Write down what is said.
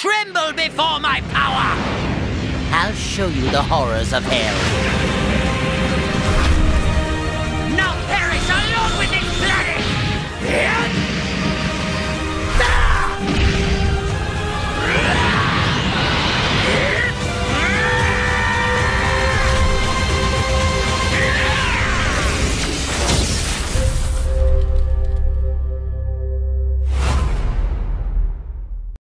tremble before my power! I'll show you the horrors of hell. Now perish alone with this planet!